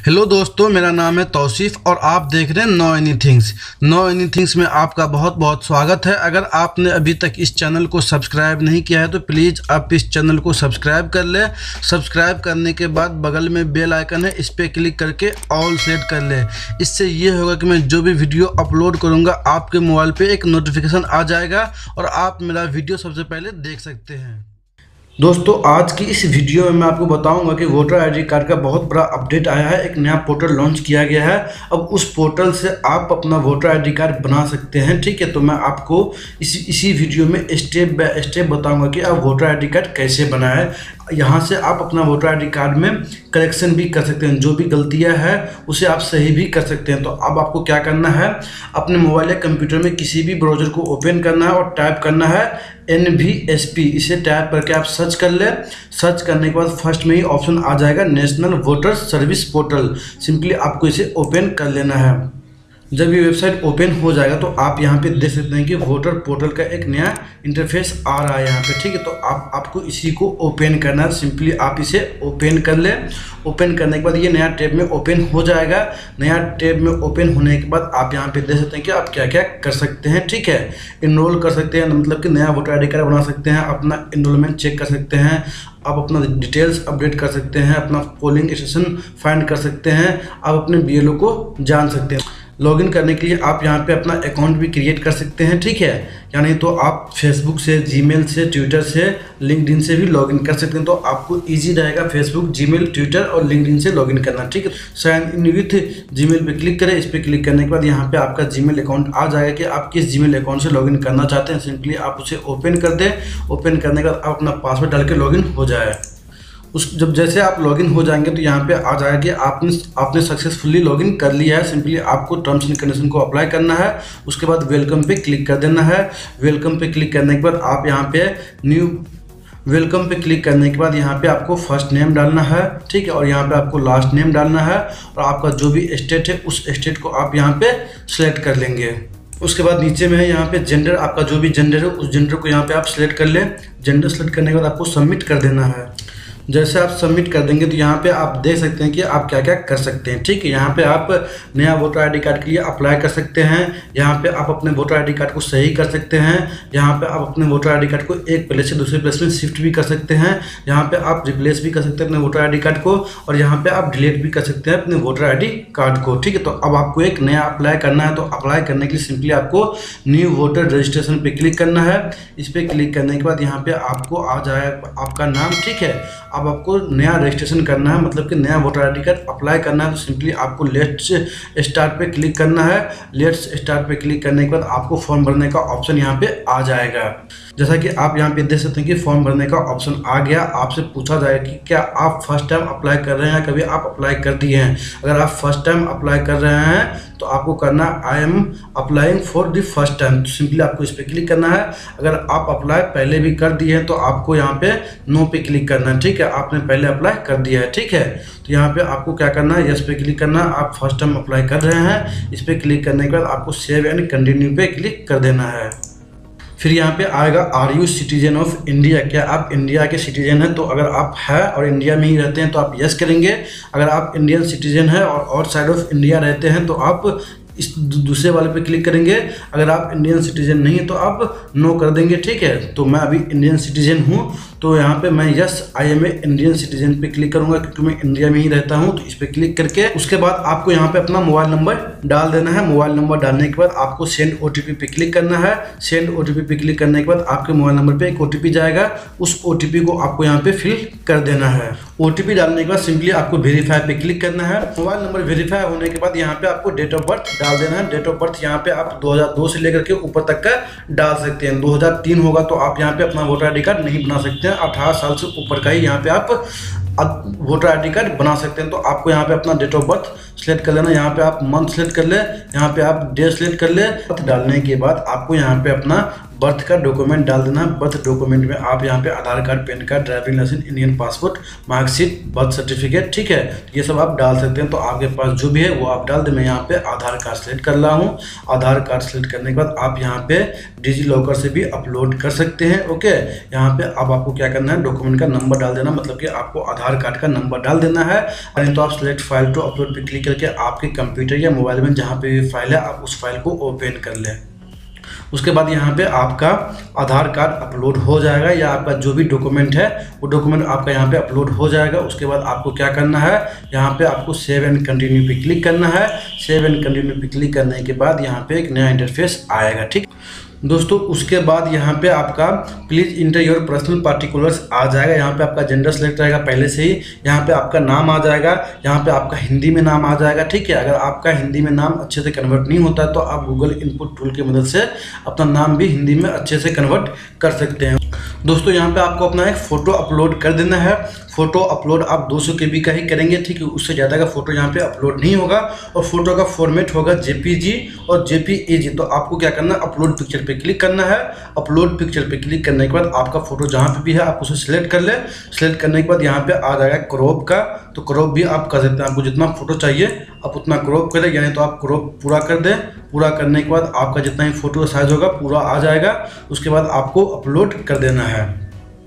Hello दोस्तों, मेरा नाम है तौसीफ़ और आप देख रहे हैं नो एनीथिंग्स। नो एनीथिंग्स में आपका बहुत बहुत स्वागत है। अगर आपने अभी तक इस चैनल को सब्सक्राइब नहीं किया है तो प्लीज़ आप इस चैनल को सब्सक्राइब कर लें। सब्सक्राइब करने के बाद बगल में बेल आइकन है, इस पर क्लिक करके ऑल सेट कर लें। इससे ये होगा कि मैं जो भी वीडियो अपलोड करूँगा आपके मोबाइल पर एक नोटिफिकेशन आ जाएगा और आप मेरा वीडियो सबसे पहले देख सकते हैं। दोस्तों, आज की इस वीडियो में मैं आपको बताऊंगा कि वोटर आईडी कार्ड का बहुत बड़ा अपडेट आया है। एक नया पोर्टल लॉन्च किया गया है। अब उस पोर्टल से आप अपना वोटर आईडी कार्ड बना सकते हैं। ठीक है, तो मैं आपको इसी वीडियो में स्टेप बाय स्टेप बताऊंगा कि आप वोटर आईडी कार्ड कैसे बनाएं। यहाँ से आप अपना वोटर आईडी कार्ड में करेक्शन भी कर सकते हैं, जो भी गलतियाँ हैं उसे आप सही भी कर सकते हैं। तो अब आपको क्या करना है, अपने मोबाइल या कंप्यूटर में किसी भी ब्राउज़र को ओपन करना है और टाइप करना है NVSP। इसे टाइप करके आप सर्च कर ले। सर्च करने के बाद फर्स्ट में ही ऑप्शन आ जाएगा national voter service portal. Simply आपको इसे ओपन कर लेना है। जब ये वेबसाइट ओपन हो जाएगा तो आप यहाँ पे देख सकते हैं कि वोटर पोर्टल का एक नया इंटरफेस आ रहा है यहाँ पे। ठीक है, तो आपको इसी को ओपन करना है। सिंपली आप इसे ओपन कर ले। ओपन करने के बाद ये नया टैब में ओपन हो जाएगा। नया टैब में ओपन होने के बाद आप यहाँ पे देख सकते हैं कि आप क्या क्या कर सकते हैं। ठीक है, इनरोल कर सकते हैं, मतलब कि नया वोटर आईडी कार्ड बना सकते हैं, अपना इनरोलमेंट चेक कर सकते हैं, आप अपना डिटेल्स अपडेट कर सकते हैं, अपना पोलिंग स्टेशन फाइंड कर सकते हैं, आप अपने BLO को जान सकते हैं। लॉगिन करने के लिए आप यहाँ पे अपना अकाउंट भी क्रिएट कर सकते हैं। ठीक है, यानी तो आप फेसबुक से, जीमेल से, ट्विटर से, लिंक्डइन से भी लॉगिन कर सकते हैं। तो आपको इजी रहेगा फेसबुक, जीमेल, ट्विटर और लिंक्डइन से लॉगिन करना। ठीक है, साइन इन विथ जीमेल पे क्लिक करें। इस पर क्लिक करने के बाद यहाँ पे आपका जीमेल अकाउंट आ जाएगा कि आप किस जीमेल अकाउंट से लॉगिन करना चाहते हैं। सिंपली आप उसे ओपन कर दें। ओपन करने के बाद आप अपना पासवर्ड डाल के लॉगिन हो जाए। जब जैसे आप लॉगिन हो जाएंगे तो यहाँ पे आ जाएगा कि आपने सक्सेसफुली लॉगिन कर लिया है। सिंपली आपको टर्म्स एंड कंडीशन को अप्लाई करना है। उसके बाद वेलकम पे क्लिक कर देना है। वेलकम पे क्लिक करने के बाद आप यहाँ पे वेलकम पे क्लिक करने के बाद यहाँ पे आपको फर्स्ट नेम डालना है। ठीक है, और यहाँ पे आपको लास्ट नेम डालना है और आपका जो भी स्टेट है उस स्टेट को आप यहाँ पे सिलेक्ट कर लेंगे। उसके बाद नीचे में है यहाँ पे जेंडर, आपका जो भी जेंडर है उस जेंडर को यहाँ पे आप सिलेक्ट कर लें। जेंडर सेलेक्ट करने के बाद आपको सबमिट कर देना है। जैसे आप सबमिट कर देंगे तो यहाँ पे आप देख सकते हैं कि आप क्या क्या कर सकते हैं। ठीक है, यहाँ पे आप नया वोटर आईडी कार्ड के लिए अप्लाई कर सकते हैं। यहाँ पे आप अपने वोटर आईडी कार्ड को सही कर सकते हैं। यहाँ पे आप अपने वोटर आईडी कार्ड को एक प्लेस से दूसरे प्लेस में शिफ्ट भी कर सकते हैं। यहाँ पे आप रिप्लेस भी कर सकते हैं अपने वोटर आईडी कार्ड को और यहाँ पे आप डिलीट भी कर सकते हैं अपने वोटर आईडी कार्ड को। ठीक है, तो अब आपको एक नया अप्लाई करना है। तो अप्लाई करने के लिए सिंपली आपको न्यू वोटर रजिस्ट्रेशन पे क्लिक करना है। इस पर क्लिक करने के बाद यहाँ पे आपको आ जाएगा आपका नाम। ठीक है, अब आपको नया रजिस्ट्रेशन करना है, मतलब कि नया वोटर आईडी कार्ड अप्लाई करना है। तो सिंपली आपको लेट्स स्टार्ट पे क्लिक करना है। लेट्स स्टार्ट पे क्लिक करने के बाद आपको फॉर्म भरने का ऑप्शन यहाँ पे आ जाएगा। जैसा कि आप यहाँ पे देख सकते हैं कि फॉर्म भरने का ऑप्शन आ गया। आपसे पूछा जाएगा कि क्या आप फर्स्ट टाइम अप्लाई कर रहे हैं, कभी आप अप्लाई कर दिए हैं। अगर आप फर्स्ट टाइम अप्लाई कर रहे हैं तो आपको करना I am applying for the first time. तो सिंपली आपको इस पर क्लिक करना है। अगर आप अप्लाई पहले भी कर दिए हैं तो आपको यहाँ पे नो पे क्लिक करना है। ठीक है, आपने पहले अप्लाई कर दिया है। ठीक है, तो यहाँ पे आपको क्या करना है, यस पे क्लिक करना है। आप फर्स्ट टाइम अप्लाई कर रहे हैं। इस पर क्लिक करने के बाद आपको सेव एंड कंटिन्यू पे क्लिक कर देना है। फिर यहाँ पे आएगा are you citizen of India, क्या आप इंडिया के सिटीजन हैं। तो अगर आप है और इंडिया में ही रहते हैं तो आप यस करेंगे। अगर आप इंडियन सिटीजन हैं और आउटसाइड ऑफ इंडिया रहते हैं तो आप इस दूसरे वाले पे क्लिक करेंगे। अगर आप इंडियन सिटीजन नहीं है तो आप नो कर देंगे। ठीक है, तो मैं अभी इंडियन सिटीजन हूँ तो यहाँ पे मैं yes I am a Indian citizen पे क्लिक करूँगा क्योंकि मैं इंडिया में ही रहता हूँ। तो इस पर क्लिक करके उसके बाद आपको यहाँ पे अपना मोबाइल नंबर डाल देना है। मोबाइल नंबर डालने के बाद आपको सेंड OTP पे क्लिक करना है। सेंड OTP पे क्लिक करने के बाद आपके मोबाइल नंबर पे एक OTP जाएगा। उस OTP को आपको यहाँ पे फिल कर देना है। OTP डालने के बाद सिंपली आपको वेरीफाई पे क्लिक करना है। मोबाइल नंबर वेरीफाई होने के बाद यहाँ पे आपको डेट ऑफ बर्थ डाल देना है। डेट ऑफ बर्थ यहाँ पे आप 2002 से लेकर के ऊपर तक का डाल सकते हैं। 2003 होगा तो आप यहाँ पे अपना वोटर आईडी कार्ड नहीं बना सकते हैं। 18 साल से ऊपर का ही यहाँ पे आप वोटर आईडी कार्ड बना सकते हैं। तो आपको यहाँ पे अपना डेट ऑफ बर्थ सिलेक्ट कर लेना। यहाँ पे आप मंथ सिलेक्ट कर ले, यहाँ पे आप डे सिलेक्ट कर ले। डालने के बाद आपको यहाँ पे अपना बर्थ का डॉक्यूमेंट डाल देना है। बर्थ डॉक्यूमेंट में आप यहाँ पे Aadhaar card, PAN card, driving licence, Indian passport, marksheet, birth certificate, ठीक है, ये सब आप डाल सकते हैं। तो आपके पास जो भी है वो आप डाल दें। मैं यहाँ पे आधार कार्ड सेलेक्ट कर रहा हूँ। आधार कार्ड सेलेक्ट करने के बाद आप यहाँ पे डिजी लॉकर से भी अपलोड कर सकते हैं। ओके, यहाँ पे अब आपको क्या करना है, डॉक्यूमेंट का नंबर डाल देना, मतलब कि आपको आधार कार्ड का नंबर डाल देना है। और तो आप सेलेक्ट फाइल टू अपलोड पे क्लिक करके आपके कंप्यूटर या मोबाइल में जहाँ पे भी फाइल है आप उस फाइल को ओपन कर लें। उसके बाद यहाँ पे आपका आधार कार्ड अपलोड हो जाएगा, या आपका जो भी डॉक्यूमेंट है वो डॉक्यूमेंट आपका यहाँ पे अपलोड हो जाएगा। उसके बाद आपको क्या करना है, यहाँ पे आपको सेव एंड कंटिन्यू पे क्लिक करना है। सेव एंड कंटिन्यू पे क्लिक करने के बाद यहाँ पे एक नया इंटरफेस आएगा। ठीक दोस्तों, उसके बाद यहाँ पे आपका please enter your personal particulars आ जाएगा। यहाँ पे आपका जेंडर सेलेक्ट रहेगा पहले से ही। यहाँ पे आपका नाम आ जाएगा, यहाँ पे आपका हिंदी में नाम आ जाएगा। ठीक है, अगर आपका हिंदी में नाम अच्छे से कन्वर्ट नहीं होता है तो आप गूगल इनपुट टूल की मदद से अपना नाम भी हिंदी में अच्छे से कन्वर्ट कर सकते हैं। दोस्तों, यहाँ पे आपको अपना एक फ़ोटो अपलोड कर देना है। फ़ोटो अपलोड आप 200 KB का ही करेंगे, ठीक है, उससे ज़्यादा का फ़ोटो यहाँ पे अपलोड नहीं होगा। और फोटो का फॉर्मेट होगा JPG और JPEG। तो आपको क्या करना है, अपलोड पिक्चर पे क्लिक करना है। अपलोड पिक्चर पे क्लिक करने के बाद आपका फ़ोटो जहाँ पे भी है आप उसे सिलेक्ट कर ले। सिलेक्ट करने के बाद यहाँ पे आ जाएगा क्रॉप का, तो क्रॉप भी आप कर सकते हैं। आपको जितना फ़ोटो चाहिए आप उतना क्रॉप करें, यानी तो आप क्रॉप पूरा कर दें। पूरा करने के बाद आपका जितना ही फ़ोटो साइज होगा पूरा आ जाएगा। उसके बाद आपको अपलोड कर देना है।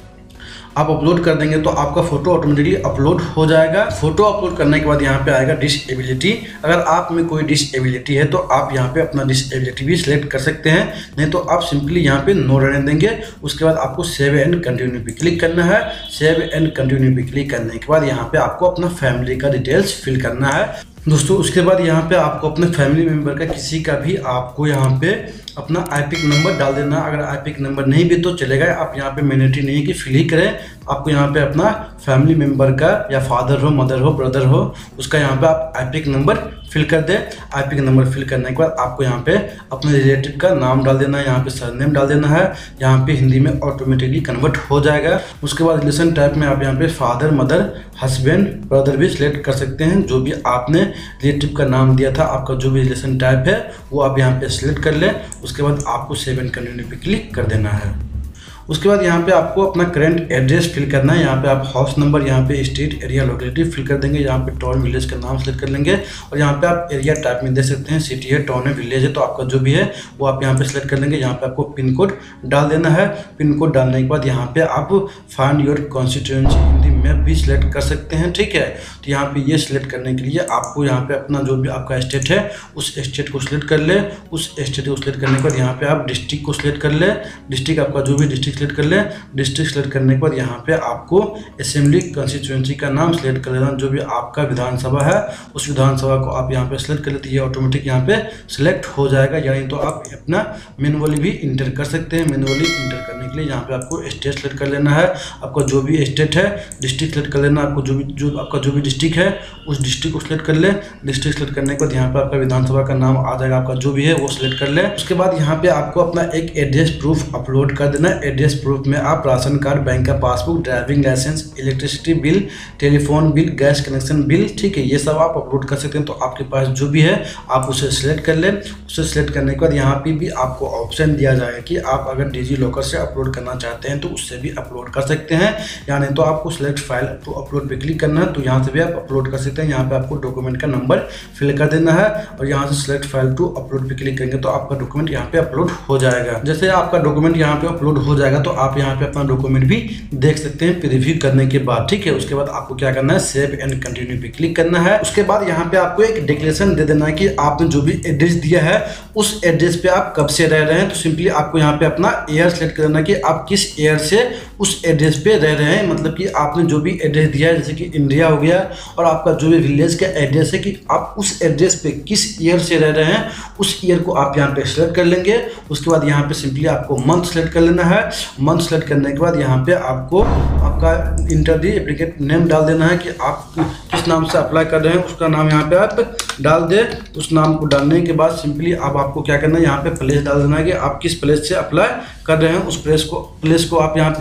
आप अपलोड कर देंगे तो आपका फ़ोटो ऑटोमेटिकली अपलोड हो जाएगा। फ़ोटो अपलोड करने के बाद यहाँ पे आएगा डिसेबिलिटी। अगर आप में कोई डिसेबिलिटी है तो आप यहाँ पे अपना डिसेबिलिटी भी सिलेक्ट कर सकते हैं, नहीं तो आप सिंपली यहाँ पे नो रहने देंगे। उसके बाद आपको सेव एंड कंटिन्यू पे क्लिक करना है। सेव एंड कंटिन्यू पे क्लिक करने के बाद यहाँ पे आपको अपना फैमिली का डिटेल्स फिल करना है। दोस्तों, उसके बाद यहाँ पे आपको अपने फैमिली मेम्बर का किसी का भी आपको यहाँ पे अपना आईपिक नंबर डाल देना। अगर आईपिक नंबर नहीं भी तो चलेगा, आप यहाँ पे मैंडेटरी नहीं है कि फिल ही करें। आपको यहाँ पे अपना फैमिली मेम्बर का, या फादर हो, मदर हो, ब्रदर हो, उसका यहाँ पे आप आईपिक नंबर फिल कर दें। आईपिक नंबर फिल करने के बाद आपको यहाँ पे अपने रिलेटिव का नाम डाल देना है, यहाँ पे सरनेम डाल देना है। यहाँ पे हिंदी में ऑटोमेटिकली कन्वर्ट हो जाएगा। उसके बाद रिलेशन टाइप में आप यहाँ पे फादर, मदर, हस्बैंड, ब्रदर भी सिलेक्ट कर सकते हैं। जो भी आपने रिलेटिव का नाम दिया था, आपका जो भी रिलेशन टाइप है वो आप यहाँ पे सिलेक्ट कर लें। उसके बाद आपको सेव एंड कंटिन्यू पे क्लिक कर देना है। उसके बाद यहाँ पे आपको अपना करंट एड्रेस फिल करना है। यहाँ पे आप हाउस नंबर, यहाँ पे स्टेट, एरिया, लोकेलिटी फिल कर देंगे। यहाँ पे टाउन, विलेज का नाम सेलेक्ट कर लेंगे। और यहाँ पे आप एरिया टाइप में दे सकते हैं, सिटी है, टाउन है, विलेज है, तो आपका जो भी है वो आप यहाँ पे सिलेक्ट कर लेंगे। यहाँ पे आपको पिन कोड डाल देना है। पिन कोड डालने के बाद यहाँ पे आप find your constituency in the map भी सिलेक्ट कर सकते हैं। ठीक है, तो यहाँ पे ये सिलेक्ट करने के लिए आपको यहाँ पे अपना जो भी आपका स्टेट है उस स्टेट को सिलेक्ट कर ले। उस स्टेट को सिलेक्ट करने के बाद यहाँ पे आप डिस्ट्रिक्ट को सिलेक्ट कर ले। डिस्ट्रिक्ट आपका जो भी डिस्ट्रिक्ट सिलेक्ट कर ले। डिस्ट्रिक्ट सेलेक्ट करने के बाद यहाँ पे आपको असेंबली कंस्टिट्यूएंसी का नाम सेलेक्ट कर लेना। जो भी आपका विधानसभा है उस विधानसभा को आप यहाँ पे सेलेक्ट कर लेते हैं, ये ऑटोमेटिक यहाँ पे सिलेक्ट हो जाएगा। यानी तो आप अपना मैनुअली भी इंटर कर सकते हैं। मैनुअली इंटर करने के लिए यहाँ पे आपको स्टेट सेलेक्ट कर लेना है। आपका जो भी स्टेट है, डिस्ट्रिक्ट सेलेक्ट कर लेना। आपको आपका जो भी डिस्ट्रिक्ट है उस डिस्ट्रिक्ट को सिलेक्ट कर ले। डिस्ट्रिक्ट सेलेक्ट करने के बाद यहाँ पे आपका विधानसभा का नाम आ जाएगा। आपका जो भी है वो सिलेक्ट कर ले। उसके बाद यहाँ पे आपको अपना एक एड्रेस प्रूफ अपलोड कर देना है। एड्रेस प्रूफ में आप राशन कार्ड, बैंक का passbook, driving licence, electricity bill, telephone bill, gas connection bill, ठीक है, ये सब आप अपलोड कर सकते हैं। तो आपके पास जो भी है आप उसे सिलेक्ट कर लें। उसे सिलेक्ट करने के बाद यहाँ पे भी आपको ऑप्शन दिया जाएगा कि आप अगर डिजी लॉकर से अपलोड करना चाहते हैं तो उससे भी अपलोड कर सकते हैं। यानी तो आपको सिलेक्ट फाइल टू अपलोड पे क्लिक करना है, तो यहाँ से भी आप अपलोड कर सकते हैं। यहाँ पे आपको डॉक्यूमेंट का नंबर फिल कर देना है और यहाँ से सिलेक्ट फाइल टू अपलोड पे क्लिक करेंगे तो आपका डॉक्यूमेंट यहाँ पे अपलोड हो जाएगा। जैसे आपका डॉक्यूमेंट यहाँ पे अपलोड हो जाएगा तो आप यहाँ पे अपना डॉक्यूमेंट भी देख सकते हैं प्रीव्यू करने के बाद। ठीक है, उसके बाद आपको क्या करना है, सेव एंड कंटिन्यू पे क्लिक करना है। उसके बाद यहाँ पे आपको एक डिक्लेरेशन दे देना है कि आपने जो भी एड्रेस दिया है उस एड्रेस पे आप कब से रह रहे हैं। तो सिंपली आपको यहाँ पे अपना ईयर सेलेक्ट करना कि आप किस ईयर से उस एड्रेस पे रह रहे हैं। मतलब कि आपने जो भी एड्रेस दिया है, जैसे कि इंडिया हो गया, और आपका जो भी विलेज का एड्रेस है कि आप उस एड्रेस पे किस ईयर से रह रहे हैं, उस ईयर को आप यहाँ पे सेलेक्ट कर लेंगे। उसके बाद यहाँ पे सिंपली आपको मंथ सेलेक्ट कर लेना है। मंथ सेलेक्ट करने के बाद यहाँ पे आपको आपका इंटर दी एप्लीकेट नेम डाल देना है कि आप किस नाम से अप्लाई कर रहे हैं, उसका नाम यहाँ पे आप डाल दे। उस नाम को डालने के बाद सिंपली अब आपको क्या करना है, यहाँ पे प्लेस डाल देना है कि आप किस प्लेस से अप्लाई कर रहे हैं। उस प्लेस को आप यहाँ पे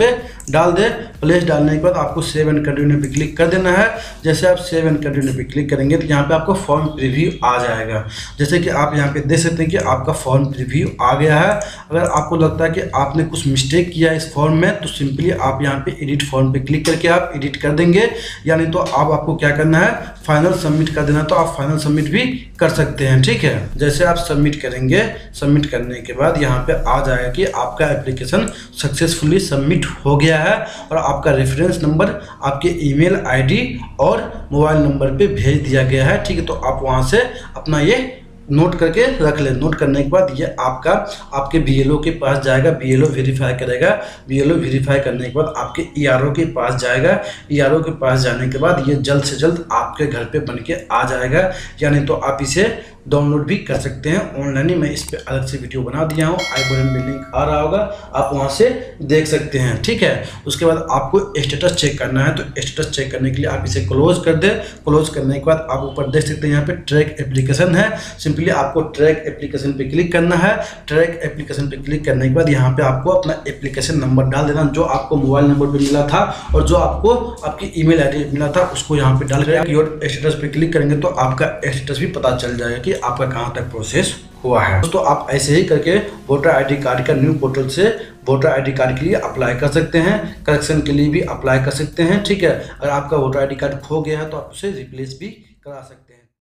डाल दे। प्लेस डालने के बाद आपको सेव एंड कंटिन्यू पे क्लिक कर देना है। जैसे आप सेव एंड कंटिन्यू पे क्लिक करेंगे तो यहाँ पे आपको फॉर्म प्रीव्यू आ जाएगा। जैसे कि आप यहाँ पे देख सकते हैं कि आपका फॉर्म प्रीव्यू आ गया है। अगर आपको लगता है कि आपने कुछ मिस्टेक किया इस फॉर्म में तो सिंपली आप यहाँ पे एडिट फॉर्म पे क्लिक करके आप एडिट कर देंगे, यानी तो आपको क्या करना है, फाइनल सबमिट कर देना। तो आप फाइनल सबमिट भी कर सकते हैं, ठीक है। जैसे आप सबमिट करेंगे, सबमिट करने के बाद यहाँ पे आ जाएगा कि आपका एप्लीकेशन सक्सेसफुली सबमिट हो गया है और आपका रेफरेंस नंबर आपके ईमेल आईडी और मोबाइल नंबर पे भेज दिया गया है, ठीक है। तो आप वहाँ से अपना ये नोट करके रख ले। नोट करने के बाद ये आपके बीएलओ के पास जाएगा, बीएलओ वेरीफाई करेगा। बीएलओ वेरीफाई करने के बाद आपके ईआरओ के पास जाएगा। ईआरओ के पास जाने के बाद ये जल्द से जल्द आपके घर पे बन के आ जाएगा, यानी तो आप इसे डाउनलोड भी कर सकते हैं ऑनलाइन ही। मैं इस पे अलग से वीडियो बना दिया हूँ, आई बटन में लिंक आ रहा होगा, आप वहाँ से देख सकते हैं, ठीक है। उसके बाद आपको स्टेटस चेक करना है। तो स्टेटस चेक करने के लिए आप इसे क्लोज कर दें। क्लोज करने के बाद आप ऊपर देख सकते हैं यहाँ पे ट्रैक एप्लीकेशन है। सिंपली आपको ट्रैक एप्लीकेशन पे क्लिक करना है। ट्रैक एप्लीकेशन पे क्लिक करने के बाद यहाँ पे आपको अपना एप्लीकेशन नंबर डाल देना, जो आपको मोबाइल नंबर पे मिला था और जो आपको आपकी ईमेल आईडी मिला था उसको यहाँ पे डाल कर योर स्टेटस पे क्लिक करेंगे तो आपका स्टेटस भी पता चल जाएगा कि आपका कहाँ तक प्रोसेस हुआ है। दोस्तों आप ऐसे ही करके वोटर आईडी कार्ड का न्यू पोर्टल से वोटर आईडी कार्ड के लिए अप्लाई कर सकते हैं, करेक्शन के लिए भी अप्लाई कर सकते हैं, ठीक है। अगर आपका वोटर आईडी कार्ड खो गया है तो आप उसे रिप्लेस भी करा सकते हैं।